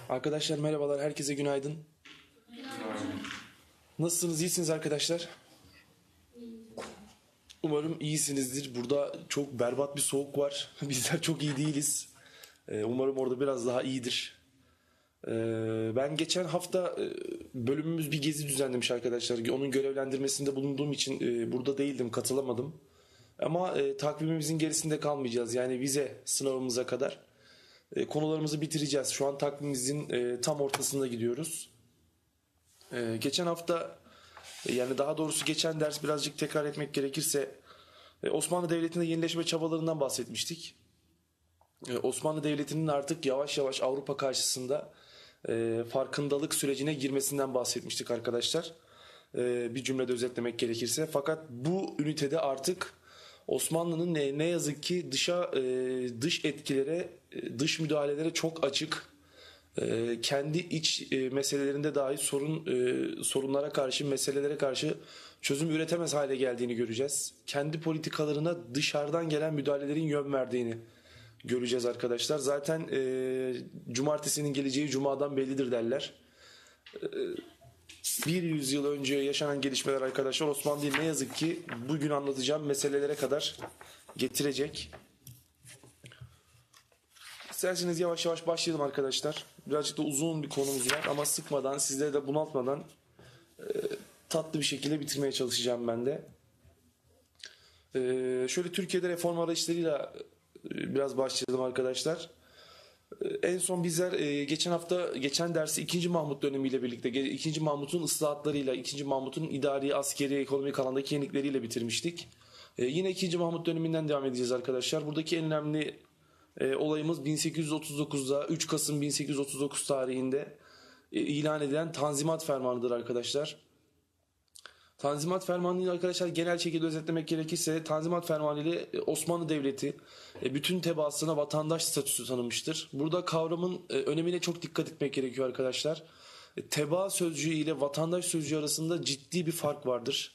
Arkadaşlar merhabalar, herkese günaydın. Nasılsınız, iyisiniz arkadaşlar? Umarım iyisinizdir. Burada çok berbat bir soğuk var. Bizler çok iyi değiliz. Umarım orada biraz daha iyidir. Ben geçen hafta bölümümüz bir gezi düzenlemiş arkadaşlar. Onun görevlendirmesinde bulunduğum için burada değildim, katılamadım. Ama takvimimizin gerisinde kalmayacağız. Yani vize sınavımıza kadar konularımızı bitireceğiz. Şu an takvimimizin tam ortasında gidiyoruz. Geçen hafta yani daha doğrusu geçen ders birazcık tekrar etmek gerekirse Osmanlı Devleti'nde yenileşme çabalarından bahsetmiştik. Osmanlı Devleti'nin artık yavaş yavaş Avrupa karşısında farkındalık sürecine girmesinden bahsetmiştik arkadaşlar. Bir cümlede özetlemek gerekirse. Fakat bu ünitede artık Osmanlı'nın ne yazık ki dış etkilere, dış müdahalelere çok açık, kendi iç meselelerinde dahi sorunlara karşı, meselelere karşı çözüm üretemez hale geldiğini göreceğiz. Kendi politikalarına dışarıdan gelen müdahalelerin yön verdiğini göreceğiz arkadaşlar. Zaten cumartesinin geleceği cumadan bellidir derler. Bir yüzyıl önce yaşanan gelişmeler arkadaşlar Osmanlı'yı ne yazık ki bugün anlatacağım meselelere kadar getirecek. İsterseniz yavaş yavaş başlayalım arkadaşlar. Birazcık da uzun bir konumuz var ama sıkmadan, sizleri de bunaltmadan tatlı bir şekilde bitirmeye çalışacağım ben de. Şöyle Türkiye'de reform arayışlarıyla biraz başlayalım arkadaşlar. En son bizler geçen dersi 2. Mahmut dönemiyle birlikte 2. Mahmut'un ıslahatlarıyla, 2. Mahmut'un idari, askeri, ekonomik alandaki yenilikleriyle bitirmiştik. Yine 2. Mahmut döneminden devam edeceğiz arkadaşlar. Buradaki en önemli olayımız 1839'da 3 Kasım 1839 tarihinde ilan edilen Tanzimat Fermanı'dır arkadaşlar. Tanzimat Fermanı'nı arkadaşlar genel şekilde özetlemek gerekirse Tanzimat Fermanı ile Osmanlı Devleti bütün tebaasına vatandaş statüsü tanımıştır. Burada kavramın önemine çok dikkat etmek gerekiyor arkadaşlar. Tebaa sözcüğü ile vatandaş sözcüğü arasında ciddi bir fark vardır.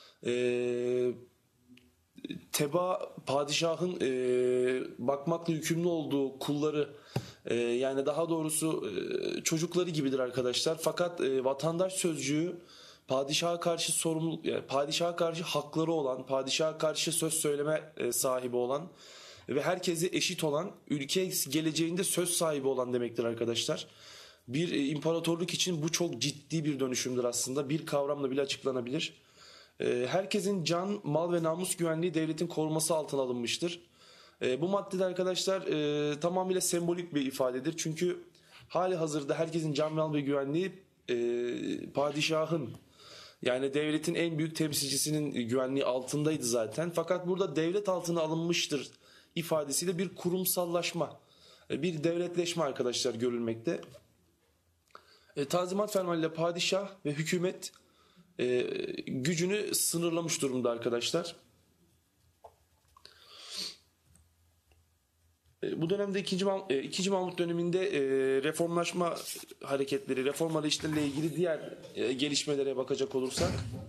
Teba padişahın bakmakla yükümlü olduğu kulları, yani daha doğrusu çocukları gibidir arkadaşlar. Fakat vatandaş sözcüğü padişaha karşı sorumluluk, yani padişaha karşı hakları olan, padişaha karşı söz söyleme sahibi olan ve herkese eşit olan, ülke geleceğinde söz sahibi olan demektir arkadaşlar. Bir imparatorluk için bu çok ciddi bir dönüşümdür aslında. Bir kavramla bile açıklanabilir. Herkesin can, mal ve namus güvenliği devletin koruması altına alınmıştır. Bu maddede arkadaşlar tamamıyla sembolik bir ifadedir. Çünkü hali hazırda herkesin can, mal ve güvenliği padişahın, yani devletin en büyük temsilcisinin güvenliği altındaydı zaten. Fakat burada devlet altına alınmıştır ifadesiyle bir kurumsallaşma, bir devletleşme arkadaşlar görülmekte. Tanzimat Fermanı ile padişah ve hükümet gücünü sınırlamış durumda arkadaşlar. Bu dönemde 2. Mahmut döneminde reformlaşma hareketleri, reform arayışlarıyla ilgili diğer gelişmelere bakacak olursak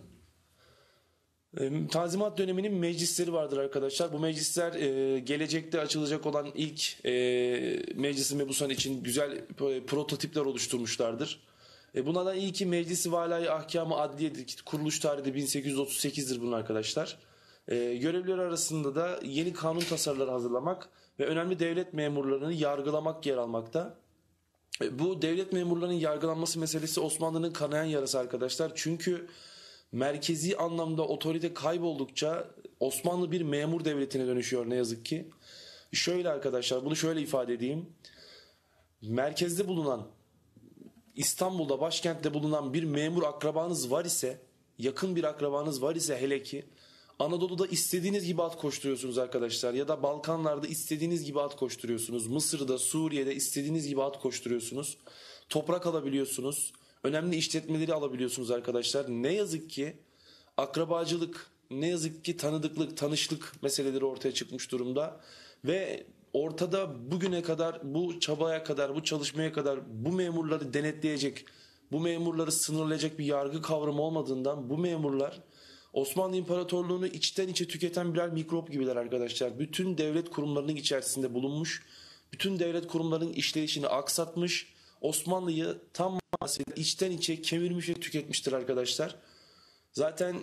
Tanzimat döneminin meclisleri vardır arkadaşlar. Bu meclisler gelecekte açılacak olan ilk Meclis-i Mebusan için güzel prototipler oluşturmuşlardır. Bunlardan ilki Meclis-i Valâ-i Ahkâm-ı Adliye'dir. Kuruluş tarihi de 1838'dir bunun arkadaşlar. Görevleri arasında da yeni kanun tasarıları hazırlamak ve önemli devlet memurlarını yargılamak yer almakta. Bu devlet memurlarının yargılanması meselesi Osmanlı'nın kanayan yarası arkadaşlar. Çünkü merkezi anlamda otorite kayboldukça Osmanlı bir memur devletine dönüşüyor ne yazık ki. Şöyle arkadaşlar, bunu şöyle ifade edeyim. Merkezde bulunan, İstanbul'da, başkentte bulunan bir memur akrabanız var ise, yakın bir akrabanız var ise hele ki, Anadolu'da istediğiniz gibi at koşturuyorsunuz arkadaşlar. Ya da Balkanlarda istediğiniz gibi at koşturuyorsunuz. Mısır'da, Suriye'de istediğiniz gibi at koşturuyorsunuz. Toprak alabiliyorsunuz. Önemli işletmeleri alabiliyorsunuz arkadaşlar. Ne yazık ki akrabacılık, ne yazık ki tanıdıklık, tanışlık meseleleri ortaya çıkmış durumda. Ve ortada bugüne kadar, bu çabaya kadar, bu çalışmaya kadar bu memurları denetleyecek, bu memurları sınırlayacak bir yargı kavramı olmadığından bu memurlar Osmanlı İmparatorluğu'nu içten içe tüketen birer mikrop gibiler arkadaşlar. Bütün devlet kurumlarının içerisinde bulunmuş, bütün devlet kurumlarının işleyişini aksatmış, Osmanlı'yı tam manasıyla içten içe kemirmiş ve tüketmiştir arkadaşlar. Zaten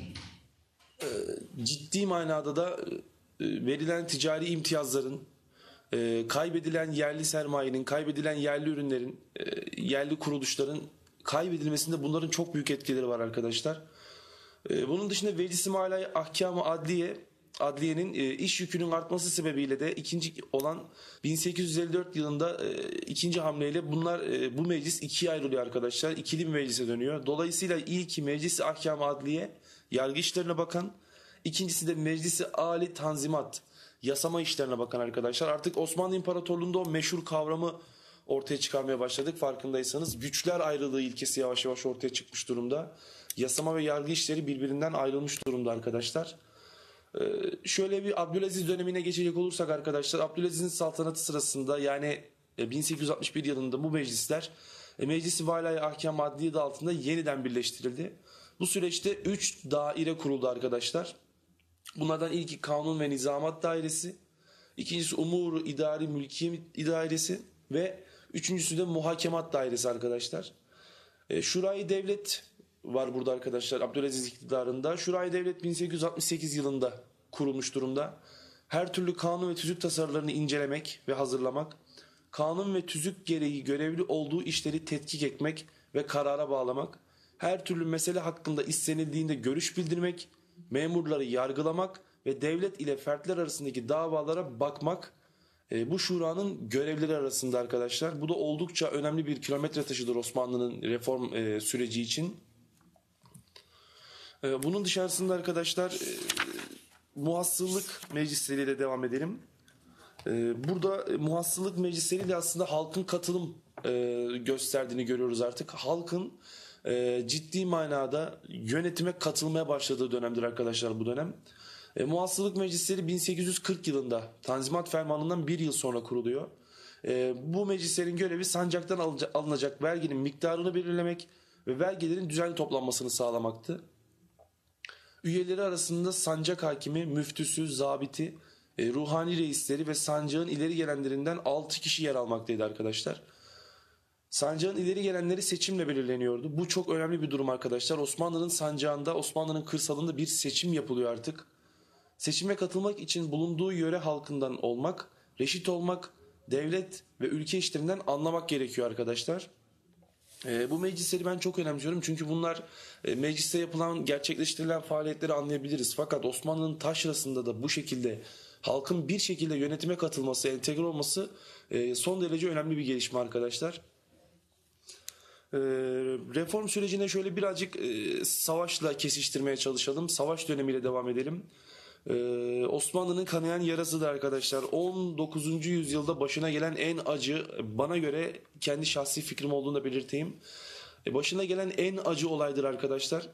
ciddi manada da verilen ticari imtiyazların, kaybedilen yerli sermayenin, kaybedilen yerli ürünlerin, yerli kuruluşların kaybedilmesinde bunların çok büyük etkileri var arkadaşlar. Bunun dışında Veclis-i Mala Ahkam-ı Adliye'nin iş yükünün artması sebebiyle de ikinci olan 1854 yılında ikinci hamleyle bu meclis ikiye ayrılıyor arkadaşlar. İkili bir meclise dönüyor. Dolayısıyla ilki Meclis-i Ahkam-ı Adliye, yargı işlerine bakan, ikincisi de Meclis-i Ali Tanzimat, yasama işlerine bakan arkadaşlar. Artık Osmanlı İmparatorluğu'nda o meşhur kavramı ortaya çıkarmaya başladık farkındaysanız. Güçler ayrılığı ilkesi yavaş yavaş ortaya çıkmış durumda. Yasama ve yargı işleri birbirinden ayrılmış durumda arkadaşlar. Şöyle bir Abdülaziz dönemine geçecek olursak arkadaşlar, Abdülaziz'in saltanatı sırasında yani 1861 yılında bu meclisler Meclis-i Valâ-i Ahkâm Adliye altında yeniden birleştirildi. Bu süreçte 3 daire kuruldu arkadaşlar. Bunlardan ilki Kanun ve Nizamat Dairesi, ikincisi Umur-u İdari Mülkiye Dairesi ve üçüncüsü de Muhakemat Dairesi arkadaşlar. Şurayı Devlet var burada arkadaşlar Abdülaziz iktidarında. Şurayı Devlet 1868 yılında kurulmuş durumda. Her türlü kanun ve tüzük tasarılarını incelemek ve hazırlamak, kanun ve tüzük gereği görevli olduğu işleri tetkik etmek ve karara bağlamak, her türlü mesele hakkında istenildiğinde görüş bildirmek, memurları yargılamak ve devlet ile fertler arasındaki davalara bakmak bu şuranın görevleri arasında arkadaşlar. Bu da oldukça önemli bir kilometre taşıdır Osmanlı'nın reform süreci için. Bunun dışarısında arkadaşlar muhassıllık meclisleriyle devam edelim. Burada muhassıllık meclisleriyle aslında halkın katılım gösterdiğini görüyoruz artık. Halkın ciddi manada yönetime katılmaya başladığı dönemdir arkadaşlar bu dönem. Muhassıllık meclisleri 1840 yılında Tanzimat Fermanı'ndan bir yıl sonra kuruluyor. Bu meclislerin görevi sancaktan alınacak verginin miktarını belirlemek ve vergilerin düzenli toplanmasını sağlamaktı. Üyeleri arasında sancak hakimi, müftüsü, zabiti, ruhani reisleri ve sancağın ileri gelenlerinden 6 kişi yer almaktaydı arkadaşlar. Sancağın ileri gelenleri seçimle belirleniyordu. Bu çok önemli bir durum arkadaşlar. Osmanlı'nın sancağında, Osmanlı'nın kırsalında bir seçim yapılıyor artık. Seçime katılmak için bulunduğu yöre halkından olmak, reşit olmak, devlet ve ülke işlerinden anlamak gerekiyor arkadaşlar. Bu meclisleri ben çok önemsiyorum çünkü bunlar mecliste yapılan, gerçekleştirilen faaliyetleri anlayabiliriz. Fakat Osmanlı'nın taşrasında da bu şekilde halkın bir şekilde yönetime katılması, entegre olması son derece önemli bir gelişme arkadaşlar. Reform sürecine şöyle birazcık savaşla kesiştirmeye çalışalım. Savaş dönemiyle devam edelim. Osmanlı'nın kanayan yarasıdır arkadaşlar. 19. yüzyılda başına gelen en acı, bana göre kendi şahsi fikrim olduğunu da belirteyim. Başına gelen en acı olaydır arkadaşlar.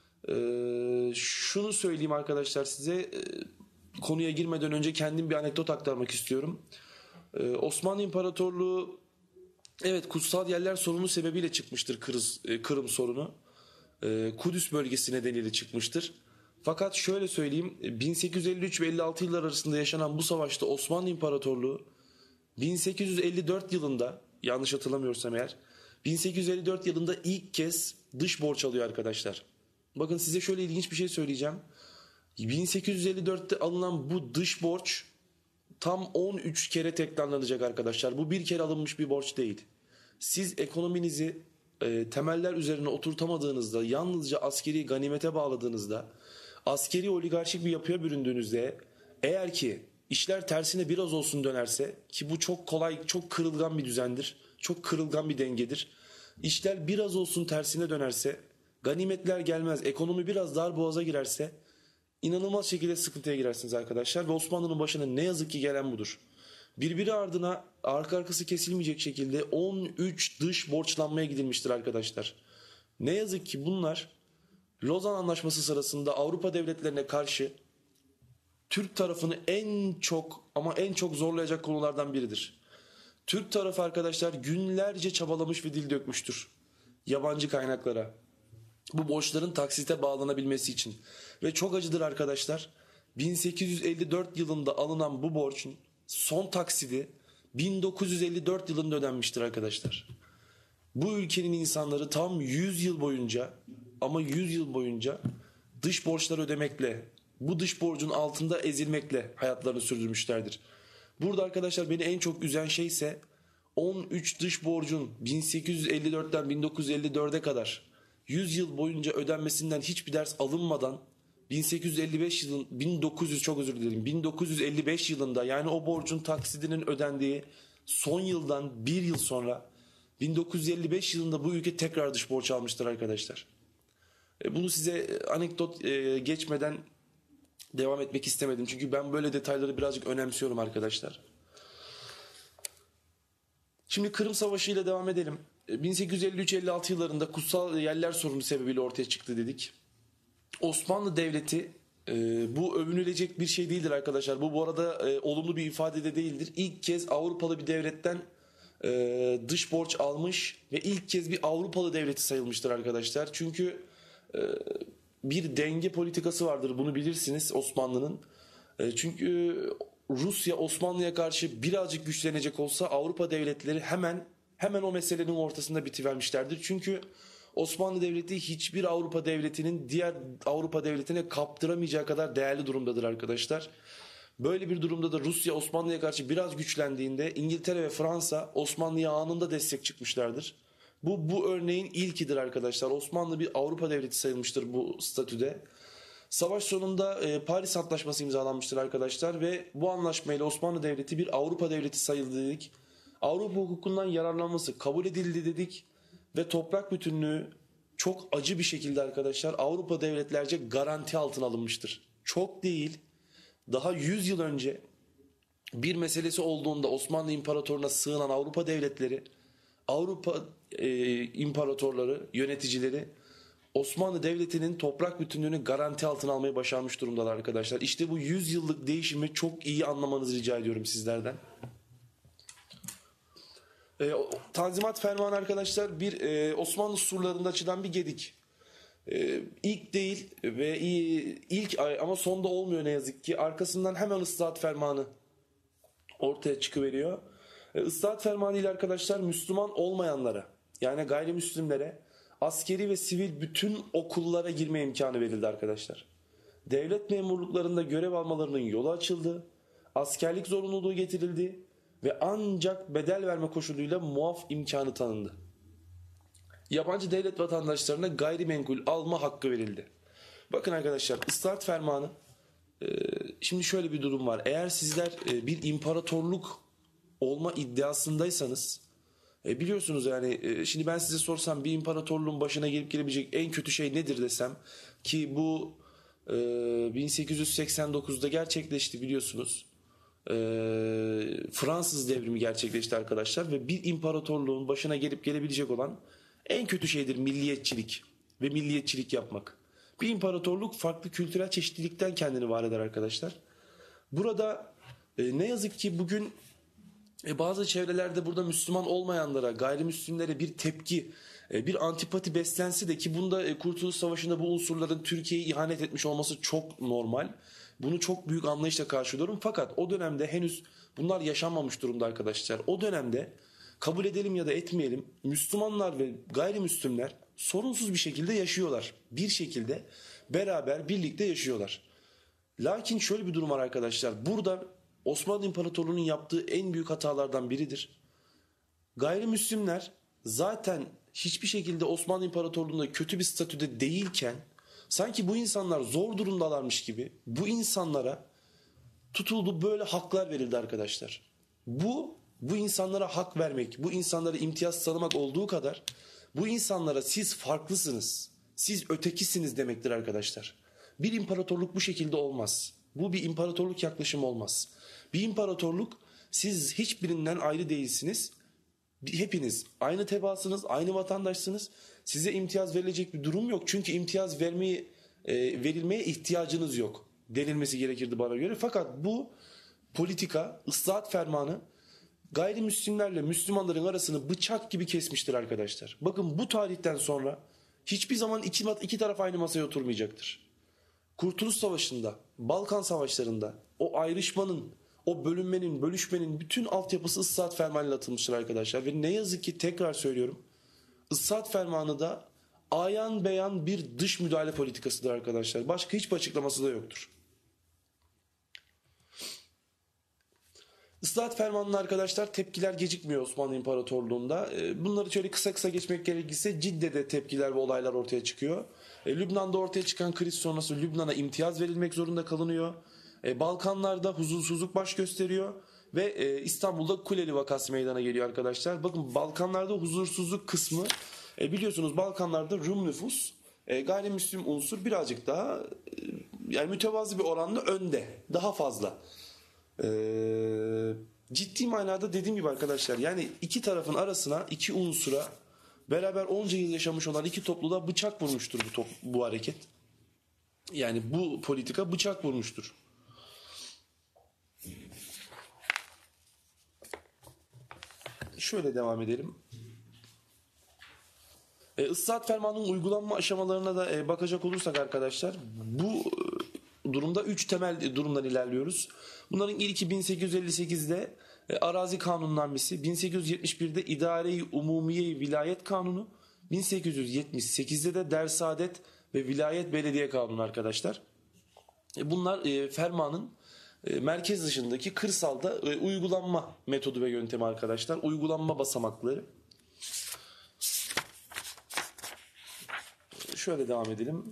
Şunu söyleyeyim arkadaşlar size. Konuya girmeden önce kendim bir anekdot aktarmak istiyorum. Osmanlı İmparatorluğu evet kutsal yerler sorunu sebebiyle çıkmıştır Kırım sorunu. Kudüs bölgesi nedeniyle çıkmıştır. Fakat şöyle söyleyeyim 1853 ve 56 yıllar arasında yaşanan bu savaşta Osmanlı İmparatorluğu 1854 yılında yanlış hatırlamıyorsam eğer 1854 yılında ilk kez dış borç alıyor arkadaşlar. Bakın size şöyle ilginç bir şey söyleyeceğim. 1854'te alınan bu dış borç tam 13 kere tekrarlanacak arkadaşlar. Bu bir kere alınmış bir borç değil. Siz ekonominizi temeller üzerine oturtamadığınızda, yalnızca askeri ganimete bağladığınızda, askeri oligarşik bir yapıya büründüğünüzde, eğer ki işler tersine biraz olsun dönerse, ki bu çok kolay, çok kırılgan bir düzendir, çok kırılgan bir dengedir. İşler biraz olsun tersine dönerse, ganimetler gelmez, ekonomi biraz darboğaza girerse, inanılmaz şekilde sıkıntıya girersiniz arkadaşlar. Ve Osmanlı'nın başına ne yazık ki gelen budur. Birbiri ardına arka arkası kesilmeyecek şekilde 13 dış borçlanmaya gidilmiştir arkadaşlar. Ne yazık ki bunlar Lozan Anlaşması sırasında Avrupa devletlerine karşı Türk tarafını en çok zorlayacak konulardan biridir. Türk tarafı arkadaşlar günlerce çabalamış ve dil dökmüştür yabancı kaynaklara. Bu borçların taksite bağlanabilmesi için. Ve çok acıdır arkadaşlar. 1854 yılında alınan bu borcun son taksidi 1954 yılında ödenmiştir arkadaşlar. Bu ülkenin insanları tam 100 yıl boyunca, ama 100 yıl boyunca dış borçlar ödemekle, bu dış borcun altında ezilmekle hayatlarını sürdürmüşlerdir. Burada arkadaşlar beni en çok üzen şey ise 13 dış borcun 1854'ten 1954'e kadar 100 yıl boyunca ödenmesinden hiçbir ders alınmadan 1855 yılın 1900 çok özür dilerim 1955 yılında, yani o borcun taksidinin ödendiği son yıldan bir yıl sonra 1955 yılında bu ülke tekrar dış borç almıştır arkadaşlar. Bunu size anekdot geçmeden devam etmek istemedim. Çünkü ben böyle detayları birazcık önemsiyorum arkadaşlar. Şimdi Kırım Savaşı ile devam edelim. 1853-56 yıllarında kutsal yerler sorunu sebebiyle ortaya çıktı dedik. Osmanlı Devleti bu övünülecek bir şey değildir arkadaşlar. Bu arada olumlu bir ifade de değildir. İlk kez Avrupalı bir devletten dış borç almış ve ilk kez bir Avrupalı devleti sayılmıştır arkadaşlar. Çünkü bir denge politikası vardır, bunu bilirsiniz Osmanlı'nın. Çünkü Rusya Osmanlı'ya karşı birazcık güçlenecek olsa Avrupa devletleri hemen o meselenin ortasında bitivermişlerdir. Çünkü Osmanlı Devleti hiçbir Avrupa devletinin diğer Avrupa devletine kaptıramayacağı kadar değerli durumdadır arkadaşlar. Böyle bir durumda da Rusya Osmanlı'ya karşı biraz güçlendiğinde İngiltere ve Fransa Osmanlı'ya anında destek çıkmışlardır. Bu örneğin ilkidir arkadaşlar. Osmanlı bir Avrupa devleti sayılmıştır bu statüde. Savaş sonunda Paris Antlaşması imzalanmıştır arkadaşlar ve bu anlaşmayla Osmanlı Devleti bir Avrupa devleti sayıldı dedik. Avrupa hukukundan yararlanması kabul edildi dedik ve toprak bütünlüğü çok acı bir şekilde arkadaşlar Avrupa devletlerce garanti altına alınmıştır. Çok değil, daha 100 yıl önce bir meselesi olduğunda Osmanlı İmparatorluğu'na sığınan Avrupa devletleri, Avrupa imparatorları, yöneticileri Osmanlı Devleti'nin toprak bütünlüğünü garanti altına almayı başarmış durumdalar arkadaşlar. İşte bu 100 yıllık değişimi çok iyi anlamanızı rica ediyorum sizlerden. Tanzimat Fermanı arkadaşlar bir Osmanlı surlarında açılan bir gedik. İlk değil ve ilk ama sonda olmuyor ne yazık ki. Arkasından hemen ıslahat fermanı ortaya çıkıveriyor. Islahat fermanı ile arkadaşlar Müslüman olmayanlara, yani gayrimüslimlere askeri ve sivil bütün okullara girme imkanı verildi arkadaşlar. Devlet memurluklarında görev almalarının yolu açıldı. Askerlik zorunluluğu getirildi ve ancak bedel verme koşuluyla muaf imkanı tanındı. Yabancı devlet vatandaşlarına gayrimenkul alma hakkı verildi. Bakın arkadaşlar, ıslahat fermanı, şimdi şöyle bir durum var. Eğer sizler bir imparatorluk olma iddiasındaysanız, biliyorsunuz yani, şimdi ben size sorsam bir imparatorluğun başına gelip gelebilecek en kötü şey nedir desem, ki bu 1889'da gerçekleşti biliyorsunuz. Fransız devrimi gerçekleşti arkadaşlar ve bir imparatorluğun başına gelip gelebilecek olan en kötü şeydir milliyetçilik ve milliyetçilik yapmak. Bir imparatorluk farklı kültürel çeşitlilikten kendini var eder arkadaşlar. Burada ne yazık ki bugün bazı çevrelerde burada Müslüman olmayanlara, gayrimüslimlere bir tepki, bir antipati beslense de, ki bunda Kurtuluş Savaşı'nda bu unsurların Türkiye'ye ihanet etmiş olması çok normal. Bunu çok büyük anlayışla karşılıyorum. Fakat o dönemde henüz bunlar yaşanmamış durumda arkadaşlar. O dönemde kabul edelim ya da etmeyelim, Müslümanlar ve gayrimüslimler sorunsuz bir şekilde yaşıyorlar. Bir şekilde beraber birlikte yaşıyorlar. Lakin şöyle bir durum var arkadaşlar. Burada Osmanlı İmparatorluğu'nun yaptığı en büyük hatalardan biridir. Gayrimüslimler zaten hiçbir şekilde Osmanlı İmparatorluğu'nda kötü bir statüde değilken, sanki bu insanlar zor durumdalarmış gibi bu insanlara tutuldu, böyle haklar verildi arkadaşlar. Bu insanlara hak vermek, bu insanlara imtiyaz tanımak olduğu kadar bu insanlara siz farklısınız, siz ötekisiniz demektir arkadaşlar. Bir imparatorluk bu şekilde olmaz. Bu bir imparatorluk yaklaşımı olmaz. Bir imparatorluk, siz hiçbirinden ayrı değilsiniz. Hepiniz aynı tebaasınız, aynı vatandaşsınız. Size imtiyaz verilecek bir durum yok. Çünkü imtiyaz verilmeye ihtiyacınız yok denilmesi gerekirdi bana göre. Fakat bu politika, ıslahat fermanı gayrimüslimlerle Müslümanların arasını bıçak gibi kesmiştir arkadaşlar. Bakın, bu tarihten sonra hiçbir zaman iki taraf aynı masaya oturmayacaktır. Kurtuluş Savaşı'nda, Balkan Savaşları'nda o ayrışmanın, o bölünmenin, bölüşmenin bütün altyapısı ıslahat fermanıyla atılmıştır arkadaşlar. Ve ne yazık ki tekrar söylüyorum, Islah Fermanı da ayan beyan bir dış müdahale politikasıdır arkadaşlar. Başka hiçbir açıklaması da yoktur. Islahat fermanına arkadaşlar tepkiler gecikmiyor Osmanlı İmparatorluğu'nda. Bunları şöyle kısa kısa geçmek gerekirse Cidde'de tepkiler ve olaylar ortaya çıkıyor. Lübnan'da ortaya çıkan kriz sonrası Lübnan'a imtiyaz verilmek zorunda kalınıyor. Balkanlarda huzursuzluk baş gösteriyor ve İstanbul'da Kuleli vakası meydana geliyor arkadaşlar. Bakın Balkanlarda huzursuzluk kısmı biliyorsunuz Balkanlarda Rum nüfus gayrimüslim unsur birazcık daha yani mütevazı bir oranla önde, daha fazla. Ciddi manada dediğim gibi arkadaşlar yani iki tarafın arasına, iki unsura beraber onca yıl yaşamış olan iki topluluğa bıçak vurmuştur bu hareket. Yani bu politika bıçak vurmuştur. Şöyle devam edelim. Islahat fermanının uygulanma aşamalarına da bakacak olursak arkadaşlar bu durumda 3 temel durumdan ilerliyoruz. Bunların ilki 1858'de Arazi Kanunnamesi, 1871'de İdare-i Umumiye Vilayet Kanunu, 1878'de de Dersaadet ve Vilayet Belediye Kanunu arkadaşlar. Bunlar fermanın merkez dışındaki kırsalda uygulanma metodu ve yöntemi arkadaşlar. Uygulanma basamakları. Şöyle devam edelim.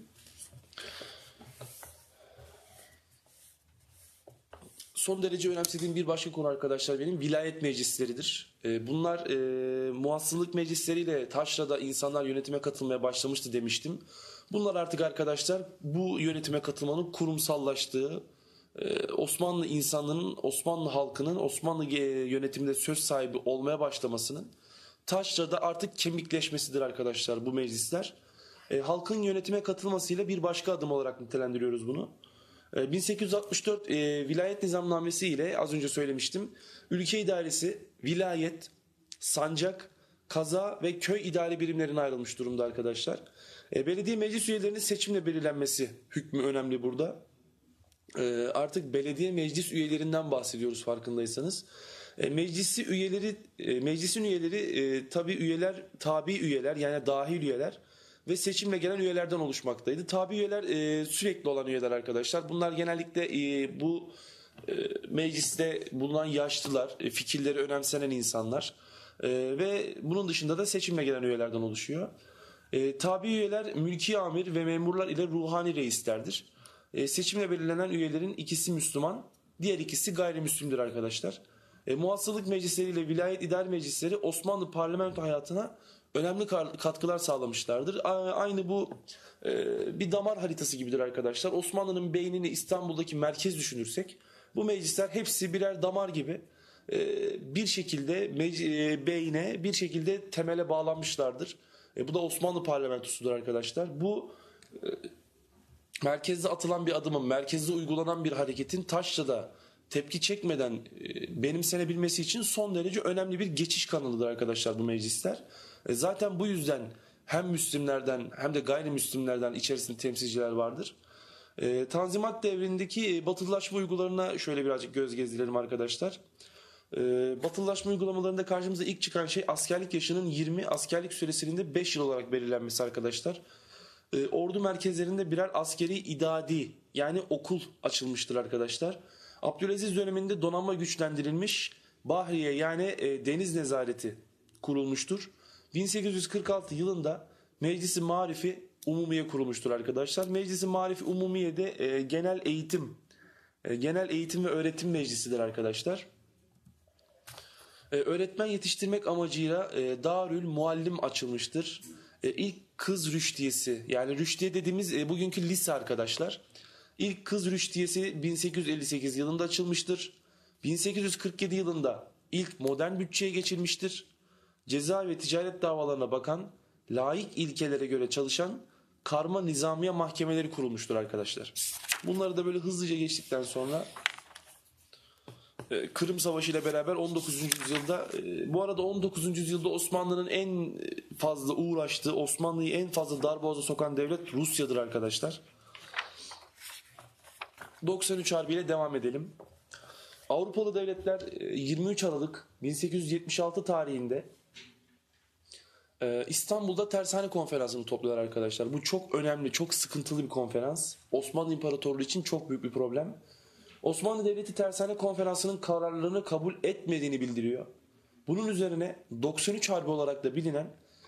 Son derece önemsediğim bir başka konu arkadaşlar benim vilayet meclisleridir. Bunlar muhassıllık meclisleriyle taşrada insanlar yönetime katılmaya başlamıştı demiştim. Bunlar artık arkadaşlar bu yönetime katılmanın kurumsallaştığı, Osmanlı insanının, Osmanlı halkının Osmanlı yönetiminde söz sahibi olmaya başlamasının taşrada artık kemikleşmesidir arkadaşlar bu meclisler. Halkın yönetime katılmasıyla bir başka adım olarak nitelendiriyoruz bunu. 1864 vilayet nizamnamesi ile az önce söylemiştim. Ülke idaresi vilayet, sancak, kaza ve köy idare birimlerine ayrılmış durumda arkadaşlar. Belediye meclis üyelerinin seçimle belirlenmesi hükmü önemli burada. Artık belediye meclis üyelerinden bahsediyoruz farkındaysanız. Meclisin üyeleri tabi üyeler yani dahil üyeler ve seçimle gelen üyelerden oluşmaktaydı. Tabi üyeler sürekli olan üyeler arkadaşlar. Bunlar genellikle bu mecliste bulunan yaşlılar, fikirleri önemsenen insanlar ve bunun dışında da seçimle gelen üyelerden oluşuyor. Tabi üyeler mülki amir ve memurlar ile ruhani reislerdir. Seçimle belirlenen üyelerin ikisi Müslüman, diğer ikisi gayrimüslimdir arkadaşlar. Muhassılık meclisleri ile vilayet idare meclisleri Osmanlı parlamento hayatına önemli katkılar sağlamışlardır. Aynı bu bir damar haritası gibidir arkadaşlar. Osmanlı'nın beynini İstanbul'daki merkez düşünürsek bu meclisler hepsi birer damar gibi bir şekilde beyne bir şekilde temele bağlanmışlardır. Bu da Osmanlı parlamentosudur arkadaşlar. Bu merkezde atılan bir adımın, merkezde uygulanan bir hareketin taşrada tepki çekmeden benimsenebilmesi için son derece önemli bir geçiş kanalıdır arkadaşlar bu meclisler. Zaten bu yüzden hem Müslümanlardan hem de gayrimüslimlerden içerisinde temsilciler vardır. Tanzimat devrindeki batılılaşma uygularına şöyle birazcık göz gezdirelim arkadaşlar. Batılılaşma uygulamalarında karşımıza ilk çıkan şey askerlik yaşının 20, askerlik süresinin de 5 yıl olarak belirlenmesi arkadaşlar. Ordu merkezlerinde birer askeri idadi yani okul açılmıştır arkadaşlar. Abdülaziz döneminde donanma güçlendirilmiş, Bahriye yani deniz nezareti kurulmuştur. 1846 yılında Meclis-i Marifi Umumiye kurulmuştur arkadaşlar. Meclis-i Marifi Umumiye'de genel eğitim ve öğretim meclisidir arkadaşlar. Öğretmen yetiştirmek amacıyla Darül Muallim açılmıştır. İlk kız rüştiyesi yani rüştiye dediğimiz bugünkü lise arkadaşlar. İlk kız rüştiyesi 1858 yılında açılmıştır. 1847 yılında ilk modern bütçeye geçilmiştir. Ceza ve ticaret davalarına bakan, laik ilkelere göre çalışan karma nizamiye mahkemeleri kurulmuştur arkadaşlar. Bunları da böyle hızlıca geçtikten sonra Kırım Savaşı ile beraber 19. yüzyılda bu arada 19. yüzyılda Osmanlı'nın en fazla uğraştığı, Osmanlı'yı en fazla darboğaza sokan devlet Rusya'dır arkadaşlar. 93 Harbi ile devam edelim. Avrupalı devletler 23 Aralık 1876 tarihinde İstanbul'da Tersane Konferansı'nı topluyorlar arkadaşlar. Bu çok önemli, çok sıkıntılı bir konferans. Osmanlı İmparatorluğu için çok büyük bir problem. Osmanlı Devleti Tersane Konferansı'nın kararlarını kabul etmediğini bildiriyor. Bunun üzerine 93 Harbi olarak da bilinen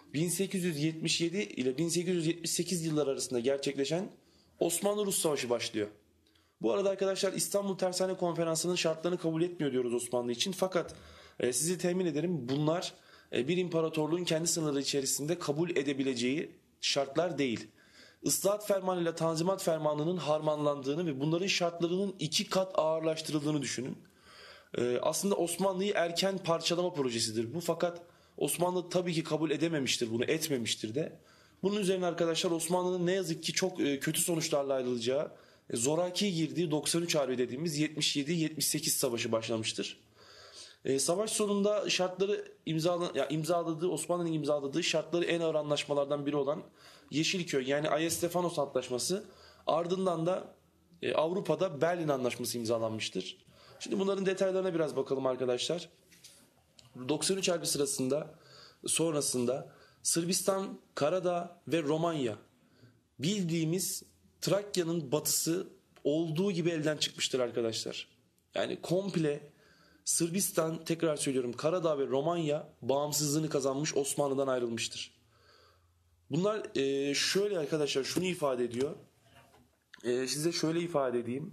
1877 ile 1878 yılları arasında gerçekleşen Osmanlı-Rus Savaşı başlıyor. Bu arada arkadaşlar İstanbul Tersane Konferansı'nın şartlarını kabul etmiyor diyoruz Osmanlı için. Fakat sizi temin ederim bunlar bir imparatorluğun kendi sınırları içerisinde kabul edebileceği şartlar değil. Islahat Fermanı ile Tanzimat Fermanı'nın harmanlandığını ve bunların şartlarının 2 kat ağırlaştırıldığını düşünün. Aslında Osmanlı'yı erken parçalama projesidir bu. Fakat Osmanlı tabii ki kabul edememiştir bunu, etmemiştir de. Bunun üzerine arkadaşlar Osmanlı'nın ne yazık ki çok kötü sonuçlarla ayrılacağı, zoraki girdiği 93 Harbi dediğimiz 77-78 savaşı başlamıştır. Savaş sonunda şartları imzaladığı, Osmanlı'nın imzaladığı şartları en ağır anlaşmalardan biri olan Yeşilköy yani Ayas-Stefanos Antlaşması, ardından da Avrupa'da Berlin Anlaşması imzalanmıştır. Şimdi bunların detaylarına biraz bakalım arkadaşlar. 93 Harbi sonrasında Sırbistan, Karadağ ve Romanya bildiğimiz Trakya'nın batısı olduğu gibi elden çıkmıştır arkadaşlar. Yani komple Sırbistan, tekrar söylüyorum, Karadağ ve Romanya bağımsızlığını kazanmış, Osmanlı'dan ayrılmıştır. Bunlar şöyle arkadaşlar, şunu ifade ediyor. Size şöyle ifade edeyim.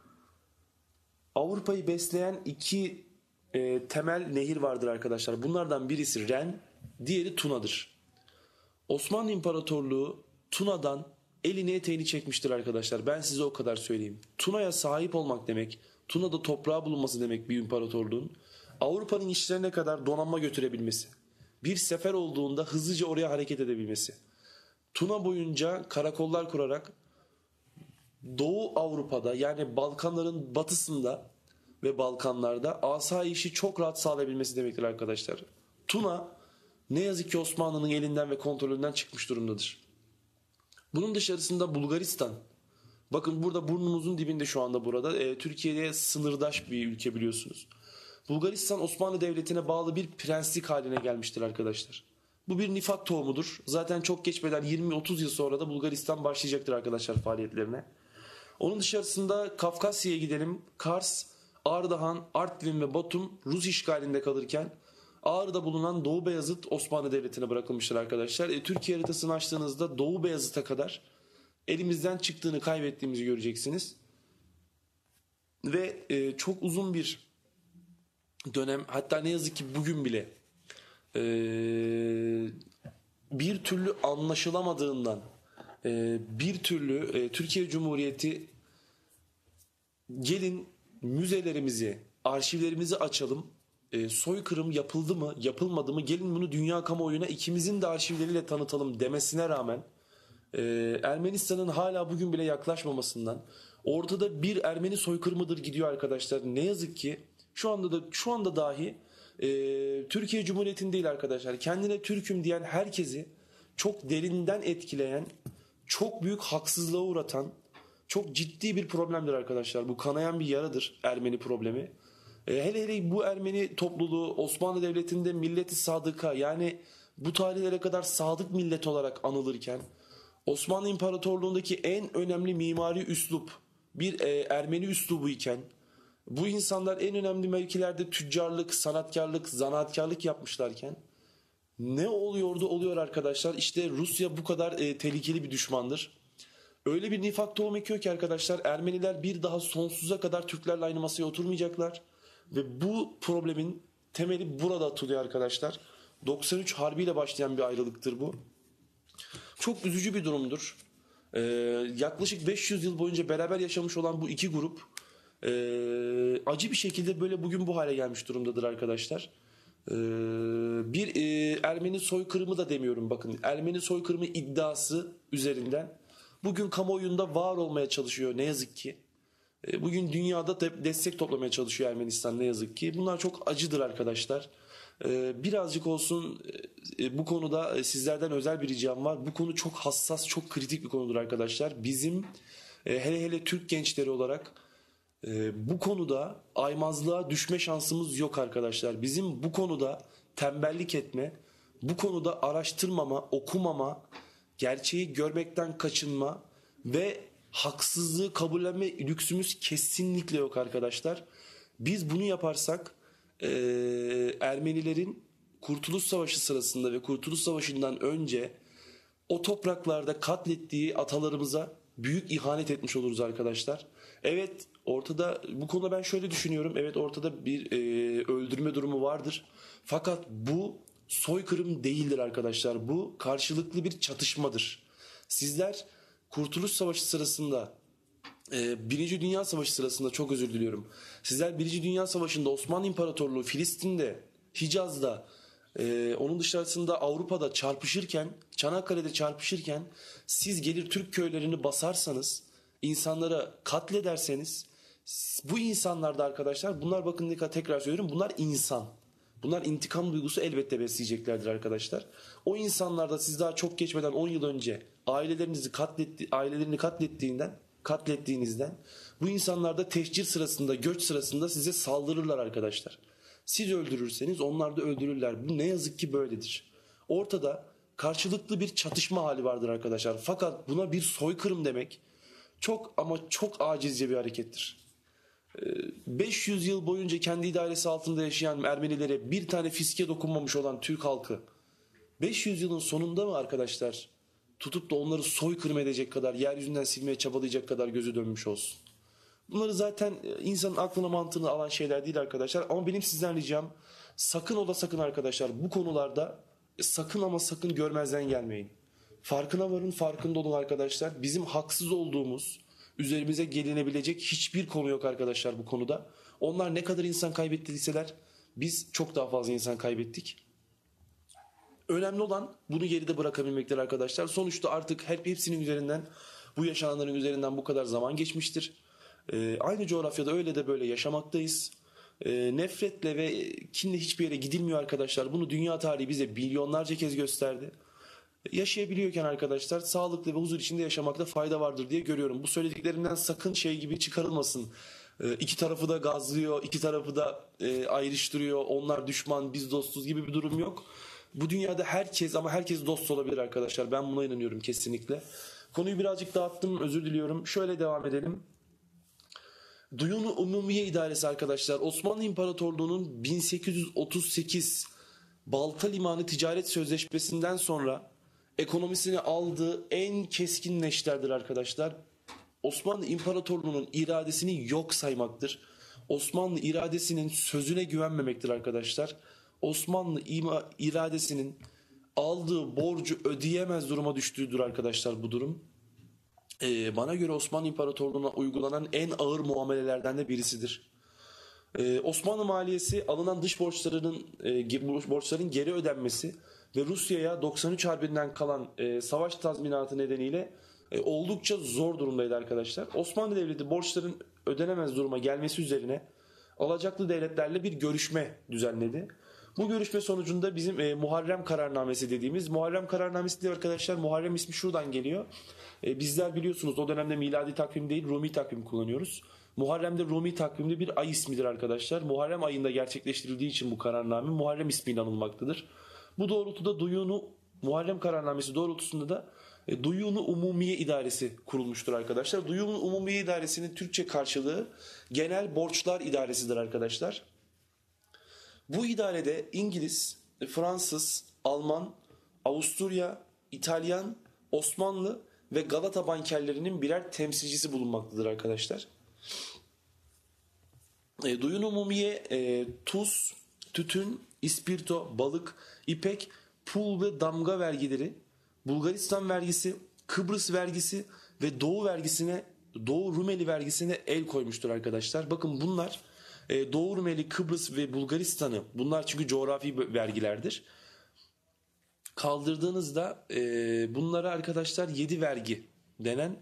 Avrupa'yı besleyen iki temel nehir vardır arkadaşlar. Bunlardan birisi Ren, diğeri Tuna'dır. Osmanlı İmparatorluğu Tuna'dan elini eteğini çekmiştir arkadaşlar. Ben size o kadar söyleyeyim. Tuna'ya sahip olmak demek, Tuna'da toprağı bulunması demek bir imparatorluğun. Avrupa'nın işlerine kadar donanma götürebilmesi. Bir sefer olduğunda hızlıca oraya hareket edebilmesi. Tuna boyunca karakollar kurarak Doğu Avrupa'da yani Balkanların batısında ve Balkanlarda asayişi çok rahat sağlayabilmesi demektir arkadaşlar. Tuna ne yazık ki Osmanlı'nın elinden ve kontrolünden çıkmış durumdadır. Bunun dışarısında Bulgaristan. Bakın burada burnumuzun dibinde şu anda burada. Türkiye'ye sınırdaş bir ülke biliyorsunuz. Bulgaristan Osmanlı Devleti'ne bağlı bir prenslik haline gelmiştir arkadaşlar. Bu bir nifak tohumudur. Zaten çok geçmeden 20-30 yıl sonra da Bulgaristan başlayacaktır arkadaşlar faaliyetlerine. Onun dışarısında Kafkasya'ya gidelim. Kars, Ardahan, Artvin ve Batum Rus işgalinde kalırken Ağrı'da bulunan Doğu Beyazıt Osmanlı Devleti'ne bırakılmıştır arkadaşlar. Türkiye haritasını açtığınızda Doğu Beyazıt'a kadar elimizden çıktığını, kaybettiğimizi göreceksiniz. Ve çok uzun bir dönem, hatta ne yazık ki bugün bile bir türlü anlaşılamadığından bir türlü Türkiye Cumhuriyeti gelin müzelerimizi, arşivlerimizi açalım. Soykırım yapıldı mı, yapılmadı mı? Gelin bunu dünya kamuoyuna ikimizin de arşivleriyle tanıtalım demesine rağmen Ermenistan'ın hala bugün bile yaklaşmamasından ortada bir Ermeni soykırımıdır gidiyor arkadaşlar. Ne yazık ki şu anda dahi Türkiye Cumhuriyeti'nin değil arkadaşlar. Kendine Türk'üm diyen herkesi çok derinden etkileyen, çok büyük haksızlığa uğratan, çok ciddi bir problemdir arkadaşlar. Bu kanayan bir yaradır Ermeni problemi. Hele hele bu Ermeni topluluğu Osmanlı Devleti'nde milleti sadıka yani bu tarihlere kadar sadık millet olarak anılırken Osmanlı İmparatorluğu'ndaki en önemli mimari üslup bir Ermeni üslubu iken bu insanlar en önemli mevkilerde tüccarlık, sanatkarlık, zanaatkarlık yapmışlarken ne oluyordu oluyor arkadaşlar. İşte Rusya bu kadar tehlikeli bir düşmandır. Öyle bir nifak tohum ekiyor ki arkadaşlar Ermeniler bir daha sonsuza kadar Türklerle aynı masaya oturmayacaklar. Ve bu problemin temeli burada atılıyor arkadaşlar. 93 Harbi'yle başlayan bir ayrılıktır bu. Çok üzücü bir durumdur. Yaklaşık 500 yıl boyunca beraber yaşamış olan bu iki grup acı bir şekilde böyle bugün bu hale gelmiş durumdadır arkadaşlar. Bir Ermeni soykırımı da demiyorum bakın. Ermeni soykırımı iddiası üzerinden bugün kamuoyunda var olmaya çalışıyor ne yazık ki. Bugün dünyada destek toplamaya çalışıyor Ermenistan ne yazık ki. Bunlar çok acıdır arkadaşlar. Birazcık olsun bu konuda sizlerden özel bir ricam var. Bu konu çok hassas, çok kritik bir konudur arkadaşlar. Bizim hele hele Türk gençleri olarak bu konuda aymazlığa düşme şansımız yok arkadaşlar. Bizim bu konuda tembellik etme, Bu konuda araştırmama, okumama, gerçeği görmekten kaçınma ve haksızlığı kabullenme lüksümüz kesinlikle yok arkadaşlar. Biz bunu yaparsak Ermenilerin Kurtuluş Savaşı sırasında ve Kurtuluş Savaşı'ndan önce o topraklarda katlettiği atalarımıza büyük ihanet etmiş oluruz arkadaşlar. Evet, ortada bu konuda ben şöyle düşünüyorum. Evet, ortada bir öldürme durumu vardır. Fakat bu soykırım değildir arkadaşlar. Bu karşılıklı bir çatışmadır. Sizler Kurtuluş Savaşı sırasında Birinci Dünya Savaşı sırasında, çok özür diliyorum. Sizler Birinci Dünya Savaşı'nda Osmanlı İmparatorluğu Filistin'de, Hicaz'da, onun dışarısında Avrupa'da çarpışırken, Çanakkale'de çarpışırken siz gelir Türk köylerini basarsanız, insanlara katlederseniz, bu insanlarda arkadaşlar, bunlar bakın tekrar söylüyorum, bunlar insan. Bunlar intikam duygusu elbette besleyeceklerdir arkadaşlar. O insanlarda siz daha çok geçmeden 10 yıl önce ailelerini katlettiğinizden bu insanlar da tehcir sırasında, göç sırasında size saldırırlar arkadaşlar. Siz öldürürseniz onlar da öldürürler. Bu ne yazık ki böyledir. Ortada karşılıklı bir çatışma hali vardır arkadaşlar. Fakat buna bir soykırım demek çok ama çok acizce bir harekettir. 500 yıl boyunca kendi idaresi altında yaşayan Ermenilere bir tane fiske dokunmamış olan Türk halkı 500 yılın sonunda mı arkadaşlar tutup da onları soykırım edecek kadar, yeryüzünden silmeye çabalayacak kadar gözü dönmüş olsun? Bunları zaten insanın aklına mantığını alan şeyler değil arkadaşlar. Ama benim sizden ricam, sakın ola sakın arkadaşlar, bu konularda sakın ama sakın görmezden gelmeyin. Farkına varın, farkında olun arkadaşlar. Bizim haksız olduğumuz, üzerimize gelinebilecek hiçbir konu yok arkadaşlar bu konuda. Onlar ne kadar insan kaybettiyseler biz çok daha fazla insan kaybettik. Önemli olan bunu geride bırakabilmektir arkadaşlar. Sonuçta artık hepsinin üzerinden, bu yaşananların üzerinden bu kadar zaman geçmiştir. Aynı coğrafyada öyle de böyle yaşamaktayız. Nefretle ve kinle hiçbir yere gidilmiyor arkadaşlar. Bunu dünya tarihi bize milyonlarca kez gösterdi. Yaşayabiliyorken arkadaşlar sağlıklı ve huzur içinde yaşamakta fayda vardır diye görüyorum. Bu söylediklerimden sakın şey gibi çıkarılmasın. İki tarafı da gazlıyor, iki tarafı da ayrıştırıyor. Onlar düşman, biz dostuz gibi bir durum yok. Bu dünyada herkes, ama herkes dost olabilir arkadaşlar. Ben buna inanıyorum kesinlikle. Konuyu birazcık dağıttım, özür diliyorum. Şöyle devam edelim. Duyunu Umumiye İdaresi arkadaşlar, Osmanlı İmparatorluğu'nun 1838 Balta Limanı Ticaret Sözleşmesi'nden sonra ekonomisini aldığı en keskin neşterdir arkadaşlar. Osmanlı İmparatorluğu'nun iradesini yok saymaktır. Osmanlı iradesinin sözüne güvenmemektir arkadaşlar. Osmanlı iradesinin aldığı borcu ödeyemez duruma düştüğüdür arkadaşlar bu durum. Bana göre Osmanlı İmparatorluğu'na uygulanan en ağır muamelelerden de birisidir. Osmanlı maliyesi alınan dış borçların geri ödenmesi ve Rusya'ya 93 Harbi'nden kalan savaş tazminatı nedeniyle oldukça zor durumdaydı arkadaşlar. Osmanlı Devleti borçların ödenemez duruma gelmesi üzerine alacaklı devletlerle bir görüşme düzenledi. Bu görüşme sonucunda bizim Muharrem Kararnamesi dediğimiz, Muharrem Kararnamesi diye arkadaşlar, Muharrem ismi şuradan geliyor. Bizler biliyorsunuz o dönemde miladi takvim değil Rumi takvim kullanıyoruz. Muharrem de Rumi takvimde bir ay ismidir arkadaşlar. Muharrem ayında gerçekleştirildiği için bu kararname Muharrem ismiyle anılmaktadır. Bu doğrultuda Muharrem Kararnamesi doğrultusunda da Duyunu Umumiye İdaresi kurulmuştur arkadaşlar. Duyunu Umumiye İdaresi'nin Türkçe karşılığı Genel Borçlar İdaresi'dir arkadaşlar. Bu idarede İngiliz, Fransız, Alman, Avusturya, İtalyan, Osmanlı ve Galata bankerlerinin birer temsilcisi bulunmaktadır arkadaşlar. Duyun Umumiye tuz, tütün, ispirto, balık, ipek, pul ve damga vergileri, Bulgaristan vergisi, Kıbrıs vergisi ve Doğu Rumeli vergisine el koymuştur arkadaşlar. Bakın bunlar Doğu Rumeli, Kıbrıs ve Bulgaristan'ı, bunlar çünkü coğrafi vergilerdir. Kaldırdığınızda bunlara arkadaşlar 7 vergi denen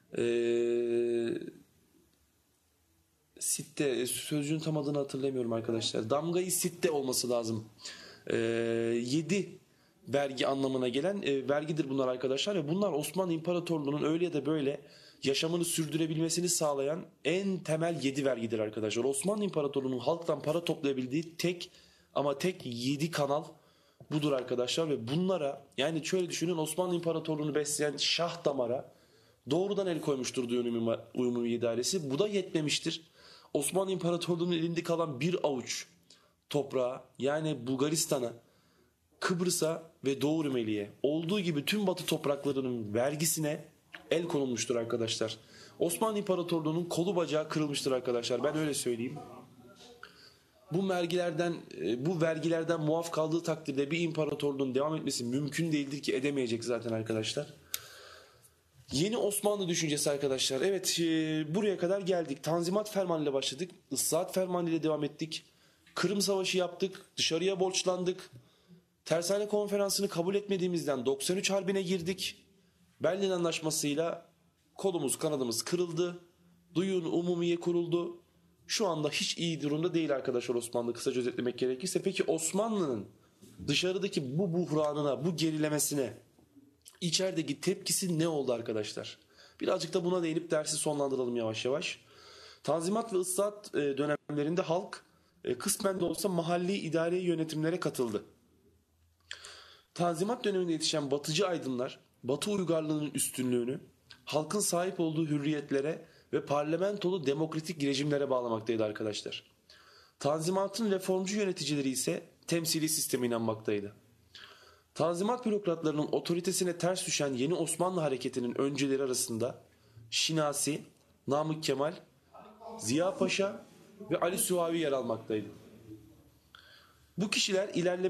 sitte, sözcüğün tam adını hatırlamıyorum arkadaşlar. Damgayı sitte olması lazım. 7 vergi anlamına gelen vergidir bunlar arkadaşlar ve bunlar Osmanlı İmparatorluğu'nun öyle ya da böyle yaşamını sürdürebilmesini sağlayan en temel 7 vergidir arkadaşlar. Osmanlı İmparatorluğu'nun halktan para toplayabildiği tek 7 kanal budur arkadaşlar ve bunlara, yani şöyle düşünün, Osmanlı İmparatorluğu'nu besleyen şah damara doğrudan el koymuştur diyor Umumi İdaresi. Bu da yetmemiştir. Osmanlı İmparatorluğu'nun elinde kalan bir avuç toprağa, yani Bulgaristan'a, Kıbrıs'a ve Doğu Rumeli'ye olduğu gibi tüm batı topraklarının vergisine el konulmuştur arkadaşlar. Osmanlı İmparatorluğu'nun kolu bacağı kırılmıştır arkadaşlar. Ben öyle söyleyeyim. Bu vergilerden muaf kaldığı takdirde bir imparatorluğun devam etmesi mümkün değildir ki edemeyecek zaten arkadaşlar. Yeni Osmanlı düşüncesi arkadaşlar. Evet, buraya kadar geldik. Tanzimat Fermanı ile başladık. Islahat Fermanı ile devam ettik. Kırım Savaşı yaptık. Dışarıya borçlandık. Tersane Konferansı'nı kabul etmediğimizden 93 Harbi'ne girdik. Berlin Anlaşması'yla kolumuz kanadımız kırıldı. Duyun Umumiye kuruldu. Şu anda hiç iyi durumda değil arkadaşlar Osmanlı, kısaca özetlemek gerekirse. Peki Osmanlı'nın dışarıdaki bu buhranına, bu gerilemesine içerideki tepkisi ne oldu arkadaşlar? Birazcık da buna değinip dersi sonlandıralım yavaş yavaş. Tanzimat ve ıslahat dönemlerinde halk kısmen de olsa mahalli idari yönetimlere katıldı. Tanzimat döneminde yetişen batıcı aydınlar, Batı uygarlığının üstünlüğünü halkın sahip olduğu hürriyetlere ve parlamentolu demokratik rejimlere bağlamaktaydı arkadaşlar. Tanzimat'ın reformcu yöneticileri ise temsili sisteme inanmaktaydı. Tanzimat bürokratlarının otoritesine ters düşen yeni Osmanlı hareketinin öncüleri arasında Şinasi, Namık Kemal, Ziya Paşa ve Ali Suavi yer almaktaydı. Bu kişiler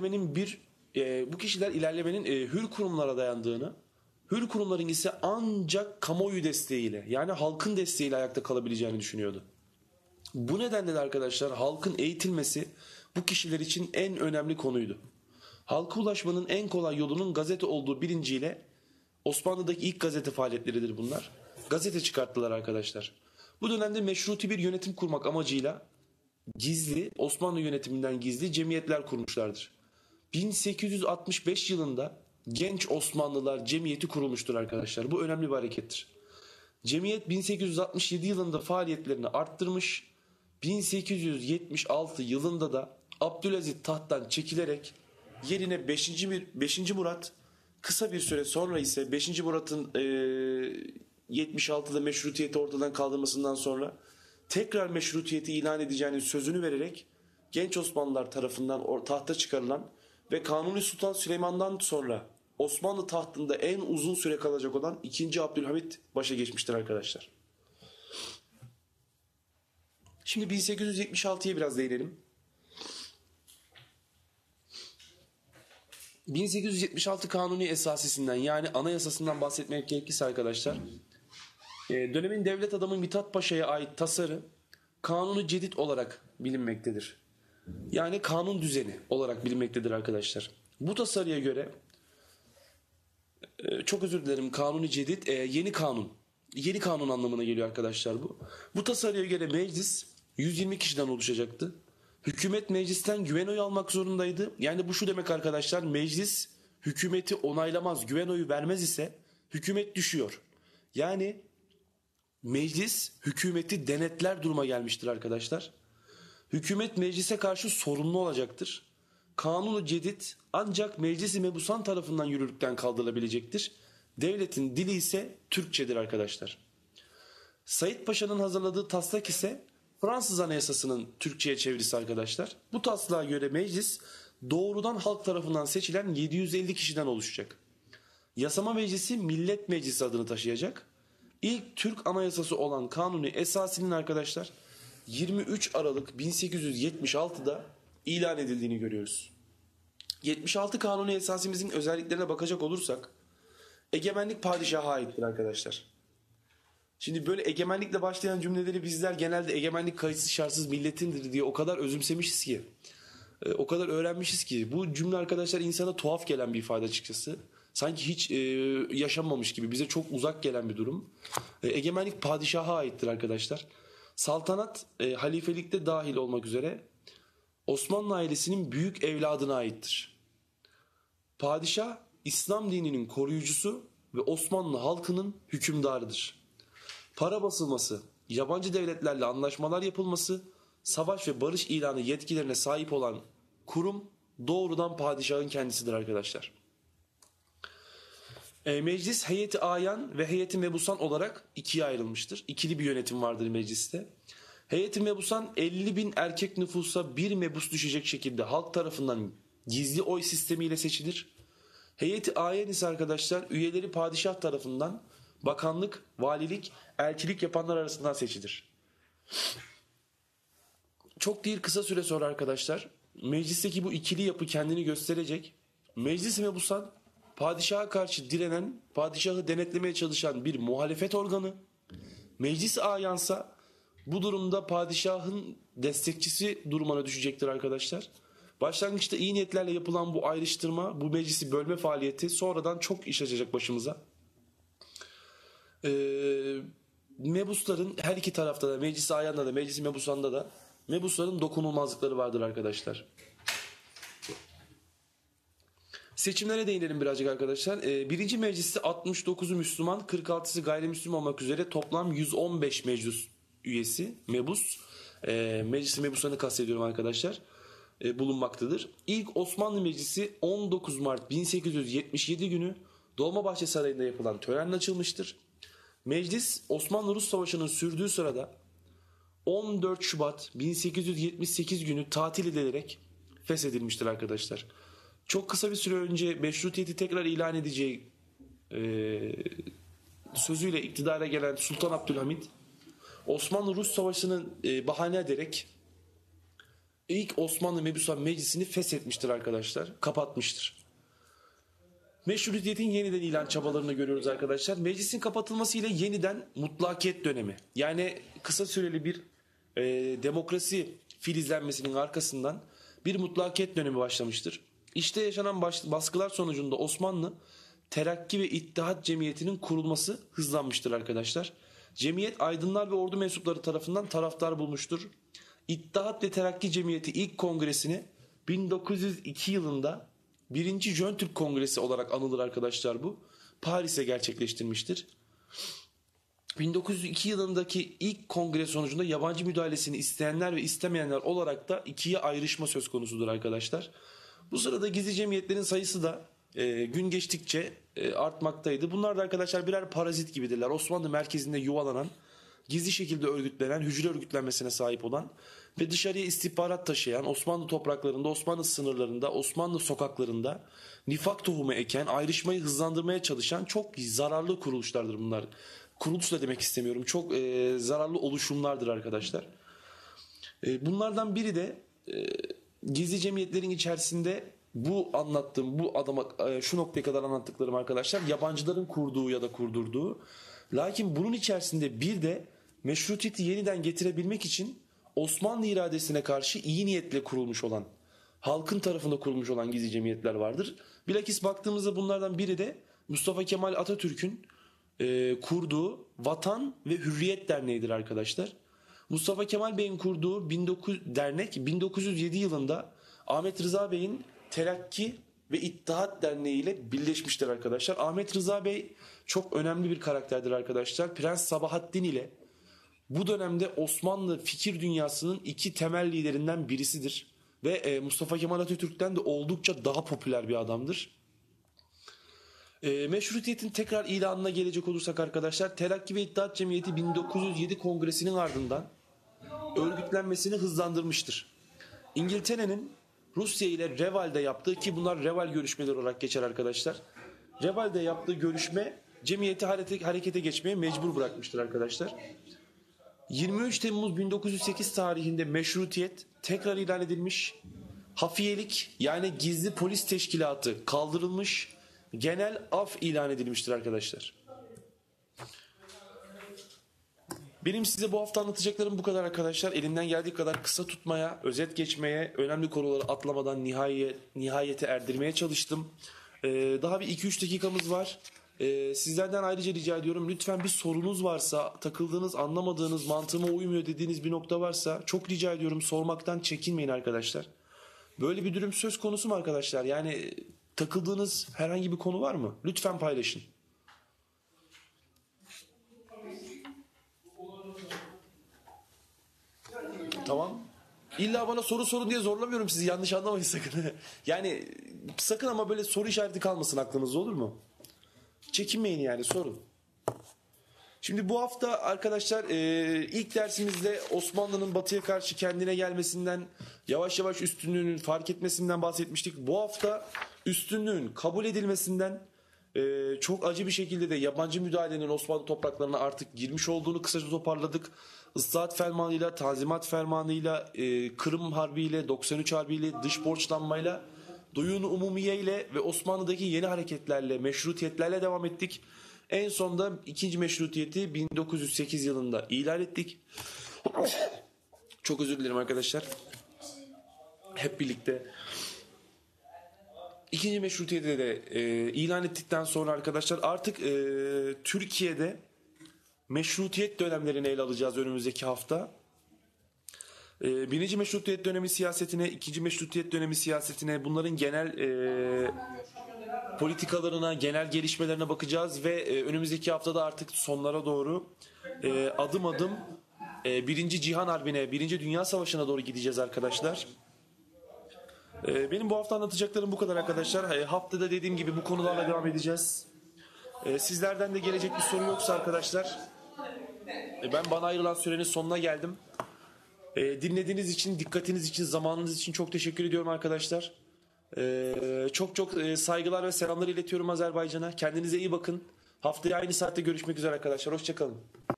ilerlemenin hür kurumlara dayandığını, hür kurumların ise ancak kamuoyu desteğiyle, yani halkın desteğiyle ayakta kalabileceğini düşünüyordu. Bu nedenle de arkadaşlar halkın eğitilmesi bu kişiler için en önemli konuydu. Halka ulaşmanın en kolay yolunun gazete olduğu bilinciyle, Osmanlı'daki ilk gazete faaliyetleridir bunlar, gazete çıkarttılar arkadaşlar. Bu dönemde meşruti bir yönetim kurmak amacıyla Osmanlı yönetiminden gizli cemiyetler kurmuşlardır. 1865 yılında Genç Osmanlılar Cemiyeti kurulmuştur arkadaşlar. Bu önemli bir harekettir. Cemiyet 1867 yılında faaliyetlerini arttırmış. 1876 yılında da Abdülaziz tahttan çekilerek yerine 5. Murat, kısa bir süre sonra ise 5. Murat'ın 76'da meşrutiyeti ortadan kaldırmasından sonra tekrar meşrutiyeti ilan edeceğinin sözünü vererek Genç Osmanlılar tarafından tahta çıkarılan ve Kanuni Sultan Süleyman'dan sonra Osmanlı tahtında en uzun süre kalacak olan 2. Abdülhamit başa geçmiştir arkadaşlar. Şimdi 1876'ya biraz değinelim. 1876 Kanuni Esasisinden, yani anayasasından bahsetmek gerekirse arkadaşlar, dönemin devlet adamı Mithat Paşa'ya ait tasarı Kanunu Cedid olarak bilinmektedir. Yani kanun düzeni olarak bilinmektedir arkadaşlar. Bu tasarıya göre, çok özür dilerim, Kanuni Cedid yeni kanun. Yeni kanun anlamına geliyor arkadaşlar bu. Bu tasarıya göre meclis 120 kişiden oluşacaktı. Hükümet meclisten güven oyu almak zorundaydı. Yani bu şu demek arkadaşlar, meclis hükümeti onaylamaz, güven oyu vermez ise hükümet düşüyor. Yani meclis hükümeti denetler duruma gelmiştir arkadaşlar. Hükümet meclise karşı sorumlu olacaktır. Kanunu Cedid ancak Meclis-i Mebusan tarafından yürürlükten kaldırılabilecektir. Devletin dili ise Türkçedir arkadaşlar. Said Paşa'nın hazırladığı taslak ise Fransız Anayasası'nın Türkçe'ye çevirisi arkadaşlar. Bu taslağa göre meclis doğrudan halk tarafından seçilen 750 kişiden oluşacak. Yasama Meclisi Millet Meclisi adını taşıyacak. İlk Türk Anayasası olan Kanuni Esasi'nin arkadaşlar 23 Aralık 1876'da ilan edildiğini görüyoruz. 76 Kanuni Esasimizin özelliklerine bakacak olursak egemenlik padişaha aittir arkadaşlar. Şimdi böyle egemenlikle başlayan cümleleri bizler genelde egemenlik kayıtsız şartsız milletindir diye o kadar özümsemişiz ki, o kadar öğrenmişiz ki bu cümle arkadaşlar insana tuhaf gelen bir ifade açıkçası. Sanki hiç yaşanmamış gibi, bize çok uzak gelen bir durum. Egemenlik padişaha aittir arkadaşlar. Saltanat halifelikte dahil olmak üzere Osmanlı ailesinin büyük evladına aittir. Padişah İslam dininin koruyucusu ve Osmanlı halkının hükümdarıdır. Para basılması, yabancı devletlerle anlaşmalar yapılması, savaş ve barış ilanı yetkilerine sahip olan kurum doğrudan padişahın kendisidir arkadaşlar. Meclis heyeti ayan ve heyeti mebusan olarak ikiye ayrılmıştır. İkili bir yönetim vardır mecliste. Heyeti mebusan 50 bin erkek nüfusa bir mebus düşecek şekilde halk tarafından gizli oy sistemiyle seçilir. Heyeti ayan ise arkadaşlar üyeleri padişah tarafından bakanlık, valilik, elçilik yapanlar arasından seçilir. Çok değil kısa süre sonra arkadaşlar meclisteki bu ikili yapı kendini gösterecek. Meclis mebusan padişaha karşı direnen, padişahı denetlemeye çalışan bir muhalefet organı. Meclis ayansa bu durumda padişahın destekçisi durumuna düşecektir arkadaşlar. Başlangıçta iyi niyetlerle yapılan bu ayrıştırma, bu meclisi bölme faaliyeti sonradan çok iş açacak başımıza. Mebusların her iki tarafta da, meclis ayanda da, meclis mebusanda da mebusların dokunulmazlıkları vardır arkadaşlar. Seçimlere değinelim birazcık arkadaşlar. Birinci mecliste 69'u Müslüman, 46'sı gayrimüslim olmak üzere toplam 115 meclis üyesi, mebus, meclis mebusanı kastediyorum arkadaşlar, bulunmaktadır. İlk Osmanlı Meclisi 19 Mart 1877 günü Dolmabahçe Sarayı'nda yapılan törenle açılmıştır. Meclis Osmanlı-Rus Savaşı'nın sürdüğü sırada 14 Şubat 1878 günü tatil edilerek feshedilmiştir arkadaşlar. Çok kısa bir süre önce meşrutiyeti tekrar ilan edeceği sözüyle iktidara gelen Sultan Abdülhamit Osmanlı-Rus Savaşı'nı bahane ederek ilk Osmanlı Mebusan Meclisi'ni feshetmiştir arkadaşlar. Kapatmıştır. Meşrutiyetin yeniden ilan çabalarını görüyoruz arkadaşlar. Meclisin kapatılmasıyla yeniden mutlakiyet dönemi, yani kısa süreli bir demokrasi filizlenmesinin arkasından bir mutlakiyet dönemi başlamıştır. İşte yaşanan baskılar sonucunda Osmanlı Terakki ve İttihat Cemiyeti'nin kurulması hızlanmıştır arkadaşlar. Cemiyet aydınlar ve ordu mensupları tarafından taraftar bulmuştur. İttihat ve Terakki Cemiyeti ilk kongresini 1902 yılında 1. Jön Türk Kongresi olarak anılır arkadaşlar bu. Paris'e gerçekleştirmiştir. 1902 yılındaki ilk kongre sonucunda yabancı müdahalesini isteyenler ve istemeyenler olarak da ikiye ayrışma söz konusudur arkadaşlar. Bu sırada gizli cemiyetlerin sayısı da gün geçtikçe artmaktaydı. Bunlar da arkadaşlar birer parazit gibidirler. Osmanlı merkezinde yuvalanan, gizli şekilde örgütlenen, hücre örgütlenmesine sahip olan ve dışarıya istihbarat taşıyan, Osmanlı topraklarında, Osmanlı sınırlarında, Osmanlı sokaklarında nifak tohumu eken, ayrışmayı hızlandırmaya çalışan çok zararlı kuruluşlardır bunlar. Kuruluş da demek istemiyorum. Çok zararlı oluşumlardır arkadaşlar. Bunlardan biri de gizli cemiyetlerin içerisinde bu anlattığım, bu adama şu noktaya kadar anlattıklarım arkadaşlar yabancıların kurduğu ya da kurdurduğu. Lakin bunun içerisinde bir de meşrutiyeti yeniden getirebilmek için Osmanlı iradesine karşı iyi niyetle kurulmuş olan, halkın tarafında kurulmuş olan gizli cemiyetler vardır. Bilakis baktığımızda bunlardan biri de Mustafa Kemal Atatürk'ün kurduğu Vatan ve Hürriyet Derneği'dir arkadaşlar. Mustafa Kemal Bey'in kurduğu dernek 1907 yılında Ahmet Rıza Bey'in Terakki ve İttihat Derneği ile birleşmiştir arkadaşlar. Ahmet Rıza Bey çok önemli bir karakterdir arkadaşlar. Prens Sabahattin ile bu dönemde Osmanlı fikir dünyasının iki temel liderinden birisidir. Ve Mustafa Kemal Atatürk'ten de oldukça daha popüler bir adamdır. Meşrutiyetin tekrar ilanına gelecek olursak arkadaşlar, Terakki ve İttihat Cemiyeti 1907 Kongresi'nin ardından örgütlenmesini hızlandırmıştır. İngiltere'nin Rusya ile Reval'de yaptığı, ki bunlar Reval görüşmeleri olarak geçer arkadaşlar. Reval'de yaptığı görüşme cemiyeti harekete geçmeye mecbur bırakmıştır arkadaşlar. 23 Temmuz 1908 tarihinde meşrutiyet tekrar ilan edilmiş. Hafiyelik, yani gizli polis teşkilatı kaldırılmış. Genel af ilan edilmiştir arkadaşlar. Benim size bu hafta anlatacaklarım bu kadar arkadaşlar. Elimden geldiği kadar kısa tutmaya, özet geçmeye, önemli konuları atlamadan nihayete erdirmeye çalıştım. Daha bir 2-3 dakikamız var. Sizlerden ayrıca rica ediyorum, lütfen bir sorunuz varsa, takıldığınız, anlamadığınız, mantığıma uymuyor dediğiniz bir nokta varsa çok rica ediyorum, sormaktan çekinmeyin arkadaşlar. Böyle bir durum söz konusu mu arkadaşlar? Yani takıldığınız herhangi bir konu var mı? Lütfen paylaşın. Tamam. İlla bana soru sorun diye zorlamıyorum sizi, yanlış anlamayın sakın. Yani sakın ama böyle soru işareti kalmasın aklınızda, olur mu? Çekinmeyin yani, sorun. Şimdi bu hafta arkadaşlar ilk dersimizde Osmanlı'nın batıya karşı kendine gelmesinden, yavaş yavaş üstünlüğünün fark etmesinden bahsetmiştik. Bu hafta üstünlüğün kabul edilmesinden, çok acı bir şekilde de yabancı müdahalenin Osmanlı topraklarına artık girmiş olduğunu kısaca toparladık. Islahat Fermanı'yla, Tanzimat Fermanı'yla, Kırım Harbi'yle, 93 Harbi'yle, dış borçlanmayla, Duyun-u Umumiye ile ve Osmanlı'daki yeni hareketlerle, meşrutiyetlerle devam ettik. En sonda ikinci meşrutiyeti 1908 yılında ilan ettik. Çok özür dilerim arkadaşlar. Hep birlikte. İkinci meşrutiyeti de ilan ettikten sonra arkadaşlar artık Türkiye'de meşrutiyet dönemlerini ele alacağız önümüzdeki hafta. Birinci meşrutiyet dönemi siyasetine, ikinci meşrutiyet dönemi siyasetine, bunların genel politikalarına, genel gelişmelerine bakacağız ve önümüzdeki haftada artık sonlara doğru adım adım Birinci Cihan Harbi'ne, Birinci Dünya Savaşı'na doğru gideceğiz arkadaşlar. Benim bu hafta anlatacaklarım bu kadar arkadaşlar. Haftada dediğim gibi bu konularla devam edeceğiz. Sizlerden de gelecek bir soru yoksa arkadaşlar, ben bana ayrılan sürenin sonuna geldim. Dinlediğiniz için, dikkatiniz için, zamanınız için çok teşekkür ediyorum arkadaşlar. Çok çok saygılar ve selamlar iletiyorum Azerbaycan'a. Kendinize iyi bakın. Haftaya aynı saatte görüşmek üzere arkadaşlar. Hoşçakalın.